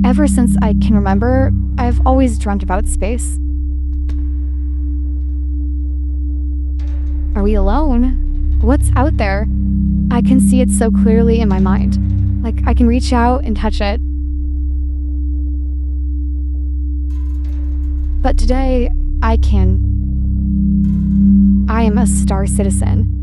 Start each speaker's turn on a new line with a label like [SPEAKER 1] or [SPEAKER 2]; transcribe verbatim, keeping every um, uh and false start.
[SPEAKER 1] Ever since I can remember, I've always dreamt about space. Are we alone? What's out there? I can see it so clearly in my mind. Like I can reach out and touch it. But today, I can. I am a star citizen.